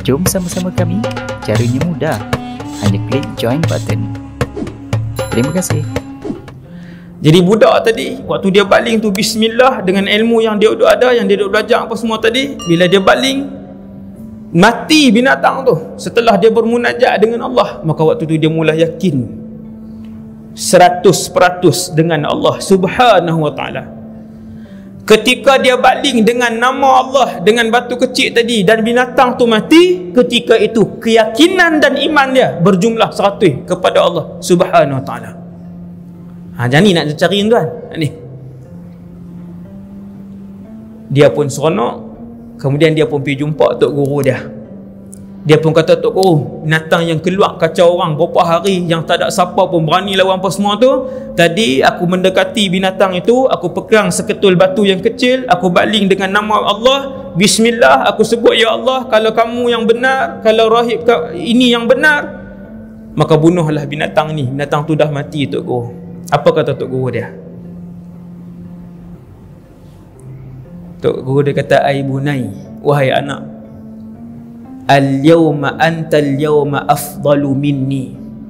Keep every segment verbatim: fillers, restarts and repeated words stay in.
Jom sama-sama kami. Caranya mudah. Hanya klik join button. Terima kasih. Jadi budak tadi, waktu dia baling tu bismillah dengan ilmu yang dia dah ada, yang dia dah belajar apa semua tadi, bila dia baling, mati binatang tu. Setelah dia bermunajat dengan Allah, maka waktu tu dia mula yakin seratus peratus dengan Allah Subhanahu wa ta'ala. Ketika dia baling dengan nama Allah, dengan batu kecil tadi, dan binatang tu mati, ketika itu keyakinan dan iman dia berjumlah seratus kepada Allah Subhanahu wa ta'ala. Ha, jangan ni nak cari tuan. Ni. Dia pun seronok. Kemudian dia pun pergi jumpa tok guru dia. Dia pun kata, tok guru, binatang yang keluar kacau orang berapa hari yang tak ada siapa pun berani lawan apa semua tu. Tadi aku mendekati binatang itu, aku pegang seketul batu yang kecil, aku baling dengan nama Allah, bismillah, aku sebut ya Allah, kalau kamu yang benar, kalau rahib ini yang benar, maka bunuhlah binatang ni. Binatang tu dah mati tok guru. Apa kata tok guru dia? Tok guru dia kata, ai bunai, wahai anak, al-yawma anta al-yawma afdalu minni.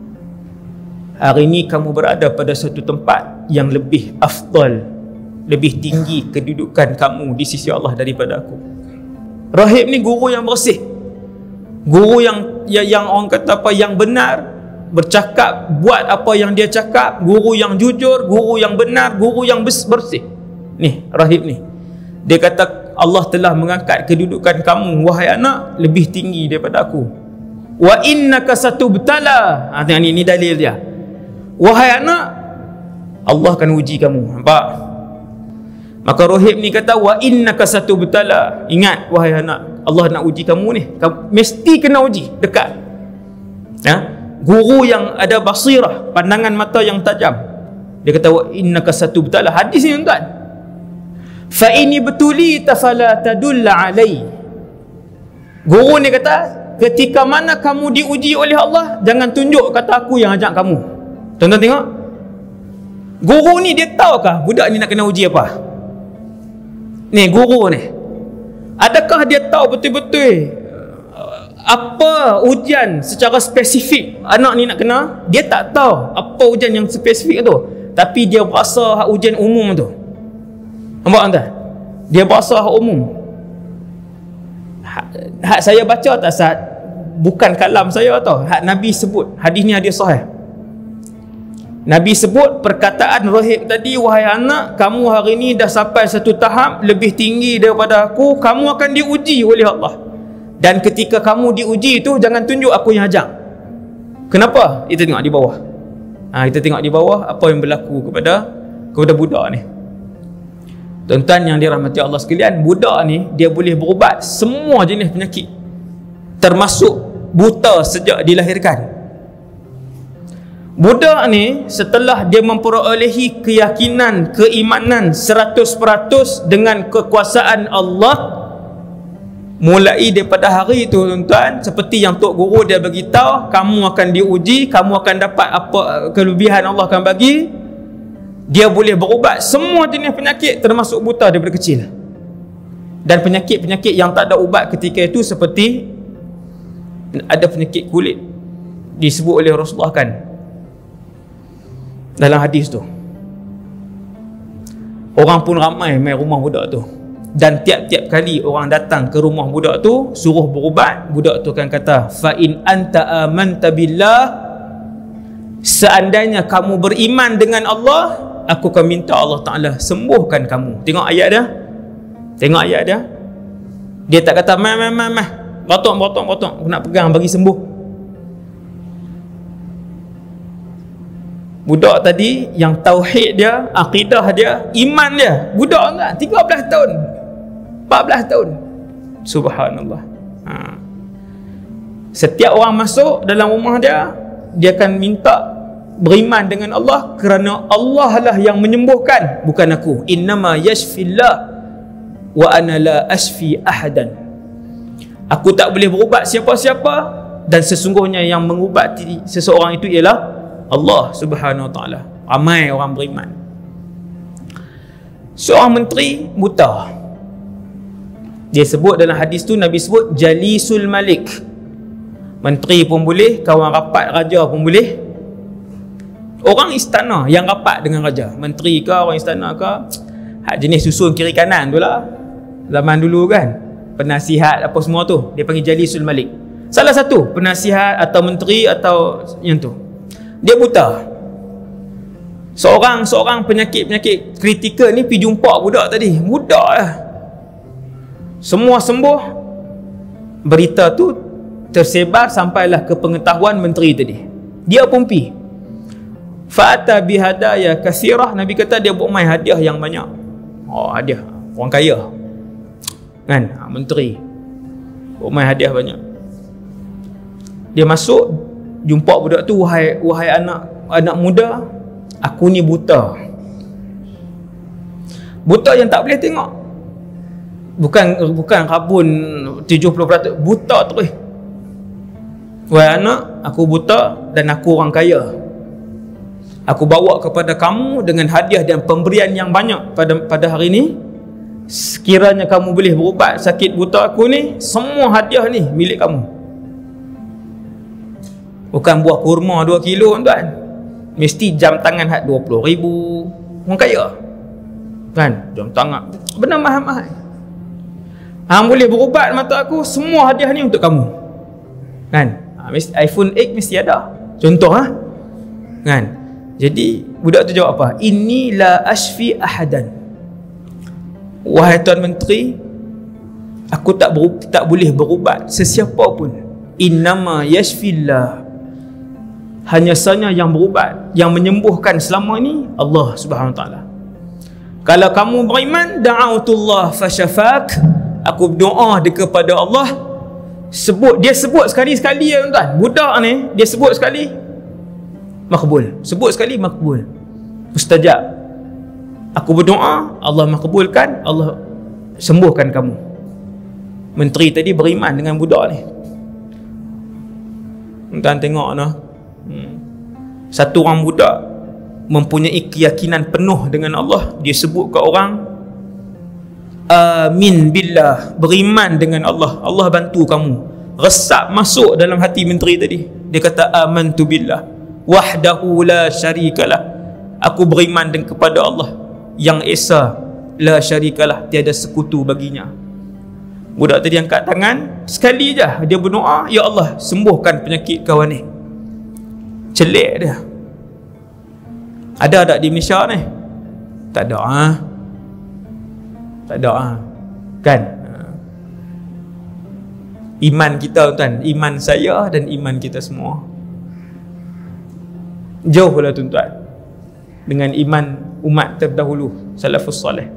Hari ini kamu berada pada satu tempat yang lebih afdal, lebih tinggi kedudukan kamu di sisi Allah daripada aku. Rahib ni guru yang bersih, guru yang yang, yang orang kata apa, yang benar, bercakap, buat apa yang dia cakap, guru yang jujur, guru yang benar, guru yang bersih. Ni rahib ni, dia kata Allah telah mengangkat kedudukan kamu wahai anak lebih tinggi daripada aku. Wa innaka satubtala. Ha, tengok ni, ni dalil dia. Wahai anak, Allah akan uji kamu. Nampak? Maka rahib ni kata, wa innaka satubtala. Ingat wahai anak, Allah nak uji kamu ni. Kamu mesti kena uji dekat. Ha? Guru yang ada basirah, pandangan mata yang tajam. Dia kata, wa innaka satubtala. Hadis ni tuan. Fa ini betuli tafala tadulla alai. Guru ni kata, ketika mana kamu diuji oleh Allah, jangan tunjuk kata aku yang ajak kamu. Tuan-tuan tengok, guru ni dia tahukah budak ni nak kena uji apa? Ni guru ni, adakah dia tahu betul-betul apa ujian secara spesifik anak ni nak kena? Dia tak tahu apa ujian yang spesifik tu, tapi dia berasa ujian umum tu. Nampak tak? Dia bahasa umum. Hak, hak saya baca tak saat, bukan kalam saya tau. Hak Nabi sebut. Hadis ni hadis sahih. Nabi sebut perkataan rahib tadi, wahai anak, kamu hari ni dah sampai satu tahap lebih tinggi daripada aku, kamu akan diuji oleh Allah. Dan ketika kamu diuji itu, jangan tunjuk aku yang ajak. Kenapa? Kita tengok di bawah. Ha, kita tengok di bawah apa yang berlaku kepada kepada budak ni. Tuan-tuan yang dirahmati Allah sekalian, budak ni dia boleh berubat semua jenis penyakit, termasuk buta sejak dilahirkan. Budak ni setelah dia memperolehi keyakinan, keimanan seratus peratus dengan kekuasaan Allah, mulai daripada hari itu tuan-tuan, seperti yang tok guru dia bagi tahu, kamu akan diuji, kamu akan dapat apa kelebihan Allah akan bagi. Dia boleh berubat semua jenis penyakit, termasuk buta daripada kecil. Dan penyakit-penyakit yang tak ada ubat ketika itu, seperti ada penyakit kulit, disebut oleh Rasulullah kan dalam hadis tu, orang pun ramai main rumah budak tu, dan tiap-tiap kali orang datang ke rumah budak tu suruh berubat, budak tu akan kata, fa in anta amanta billah, seandainya kamu beriman dengan Allah, aku akan minta Allah Ta'ala sembuhkan kamu. Tengok ayat dia. Tengok ayat dia. Dia tak kata, mah, mah, mah, mah, batok, batok, batok, aku nak pegang bagi sembuh. Budak tadi yang tauhid dia, akidah dia, iman dia, budak enggak, tiga belas tahun, empat belas tahun. Subhanallah. Ha. Setiap orang masuk dalam rumah dia, dia akan minta beriman dengan Allah, kerana Allah lah yang menyembuhkan, bukan aku. Innama yashfillah wa ana la ashfi ahadan. Aku tak boleh berubat siapa-siapa, dan sesungguhnya yang mengubati seseorang itu ialah Allah Subhanahu wa ta'ala. Ramai orang beriman. Seorang menteri buta, dia sebut dalam hadis tu, Nabi sebut jalisul malik, Menteri pun boleh, kawan rapat raja pun boleh. Orang istana yang rapat dengan raja, menteri ke orang istana ke, hak jenis susun kiri kanan tu lah. Zaman dulu kan, penasihat apa semua tu, dia panggil Jalisul Malik. Salah satu penasihat atau menteri atau yang tu, dia buta. Seorang seorang penyakit-penyakit kritikal ni pergi jumpa budak tadi, budak lah. Semua sembuh. Berita tu tersebar sampailah ke pengetahuan menteri tadi. Dia pun pergi. Fa'ata bihadaya kathirah. Nabi kata dia buat main hadiah yang banyak. Oh, hadiah orang kaya kan, ha, menteri buat main hadiah banyak. Dia masuk, jumpa budak tu, wahai wahai anak anak muda, aku ni buta. Buta yang tak boleh tengok. Bukan bukan rabun tujuh puluh peratus, buta terus. Wahai anak, aku buta dan aku orang kaya. Aku bawa kepada kamu dengan hadiah dan pemberian yang banyak pada pada hari ini. Sekiranya kamu boleh berubat sakit buta aku ni, semua hadiah ni milik kamu. Bukan buah kurma dua kilo tuan. Mesti jam tangan hak dua puluh ribu. Orang kaya kan, jam tangan benar mahal-mahal. Hang boleh berubat mata aku, semua hadiah ni untuk kamu kan. Ha, iPhone eight mesti ada. Contoh ha? Kan. Jadi budak tu jawab apa? Inni la ashfi ahadan. Wahai Tuan Menteri, aku tak beru, tak boleh berubat sesiapa pun. Innama yashfillah. Hanya sahaja yang berubat, yang menyembuhkan selama ini Allah Subhanahu Wa Taala. Kalau kamu beriman, da'autullah fasyafak. Aku berdoa kepada Allah. Sebut, dia sebut sekali-sekali ya tuan. Budak ni dia sebut sekali makbul. Sebut sekali makbul. Mustajab. Aku berdoa, Allah makbulkan, Allah sembuhkan kamu. Menteri tadi beriman dengan budak ni. Tuan tengok noh. Hmm. Satu orang budak mempunyai keyakinan penuh dengan Allah, dia sebut ke orang, amin billah, beriman dengan Allah, Allah bantu kamu. Resap masuk dalam hati menteri tadi. Dia kata amantu billah wahdahu la syarikalah. Aku beriman dengan kepada Allah yang esa, la syarikalah, tiada sekutu baginya. Budak tadi angkat tangan, sekali je dia berdoa, ya Allah sembuhkan penyakit kawan ni. Celik dia. Ada tak di Malaysia ni? Tak ada ah. Tak ada ah. Kan? Iman kita tuan, iman saya dan iman kita semua jauh lah tuan-tuan dengan iman umat terdahulu salafus salih.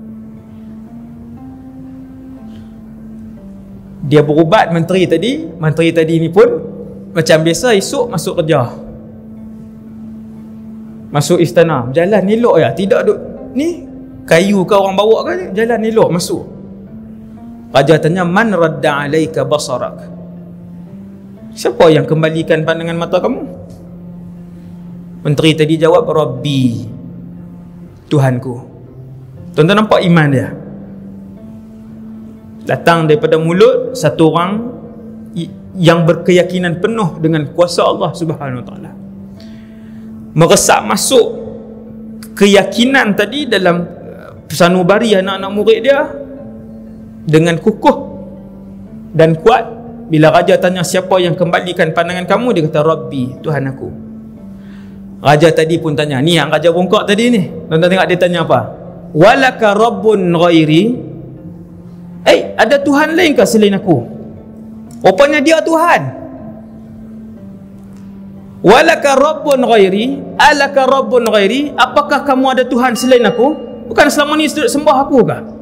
Dia berubat menteri tadi, menteri tadi ni pun macam biasa esok masuk kerja, masuk istana, jalan elok ya, tidak duk ni kayu ke orang bawa ke, jalan elok masuk. Raja tanya, man radda alaika basarak? Siapa yang kembalikan pandangan mata kamu? Menteri tadi jawab, Rabbi, Tuhanku. Tuan-tuan nampak iman dia? Datang daripada mulut satu orang yang berkeyakinan penuh dengan kuasa Allah Subhanahu Wa Taala. Meresap masuk keyakinan tadi dalam sanubari anak-anak murid dia dengan kukuh dan kuat. Bila raja tanya siapa yang kembalikan pandangan kamu, dia kata Rabbi, Tuhan aku. Raja tadi pun tanya, ni yang raja bongkok tadi ni, tuan-tuan tengok dia tanya apa? Walaka rabbun ghairi? Eh, ada Tuhan lain ke selain aku? Rupanya dia Tuhan. Walaka rabbun ghairi? Alaka rabbun ghairi? Apakah kamu ada Tuhan selain aku? Bukan selama ni sembah aku kah?